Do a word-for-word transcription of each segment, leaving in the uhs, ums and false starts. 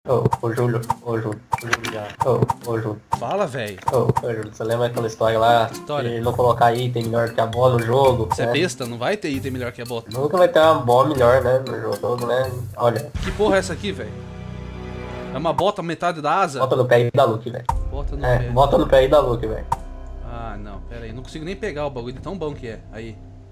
Ô, ô Júlio, ô Júlio, ô Júlio já. Ô, ô Júlio. Fala, velho. Ô, ô Júlio, você lembra aquela história lá? História? De não colocar item melhor que a bola no jogo? Você é né? besta, não vai ter item melhor que a bota. Nunca vai ter uma bola melhor, né? No jogo, né? Olha, Que porra é essa aqui, velho? É uma bota metade da asa? bota no pé e dá look, velho. Bota no É, pé. bota no pé e dá look, velho. Ah, não, pera aí. Não consigo nem pegar o bagulho de tão bom que é. Aí.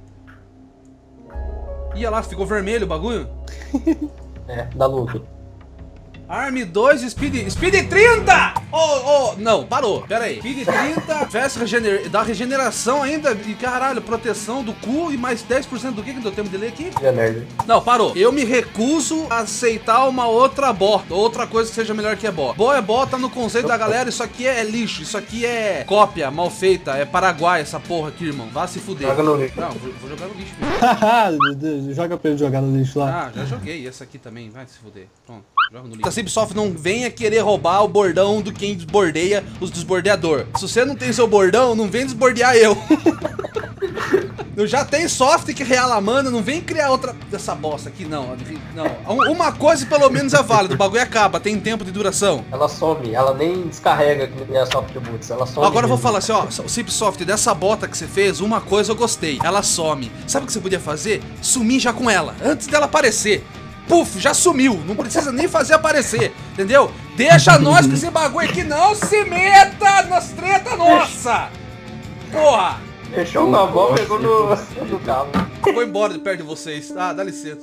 Ih, olha lá, ficou vermelho o bagulho. É, dá look. Arm dois, Speed... Speed trinta! Oh, oh, não, parou, pera aí. Speed trinta, Fast Regener... dá regeneração ainda e caralho, proteção do cu e mais dez por cento do que que deu tempo de ler aqui? Já nerd. Não, parou. Eu me recuso a aceitar uma outra bota, outra coisa que seja melhor que a bota. Boa é bota no conceito da galera, isso aqui é lixo, isso aqui é cópia mal feita, é Paraguai essa porra aqui, irmão. Vá se fuder. Joga no lixo. Não, vou, vou jogar no lixo mesmo. Joga pra ele jogar no lixo lá. Ah, já joguei essa aqui também, vai se fuder. Pronto, joga no lixo. A Cipsoft não venha querer roubar o bordão do quem desbordeia os desbordeador. Se você não tem seu bordão, não vem desbordear eu. Eu já tenho soft que reala a mana, não vem criar outra dessa bosta aqui, não. Não. Uma coisa pelo menos é válida, o bagulho acaba, tem tempo de duração. Ela some, ela nem descarrega que nem a soft boots, ela some. Agora eu vou mesmo. falar assim, ó, o Cipsoft, dessa bota que você fez, uma coisa eu gostei, ela some. Sabe o que você podia fazer? Sumir já com ela, antes dela aparecer. Puf, já sumiu, não precisa nem fazer aparecer, entendeu? Deixa nós com esse bagulho aqui, não se meta nas treta nossa! Porra! Fechou uma bola, pegou no, no cabo. Vou embora de perto de vocês, ah, dá licença.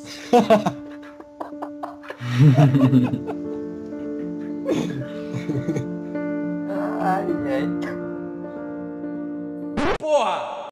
Ai, ai. Porra!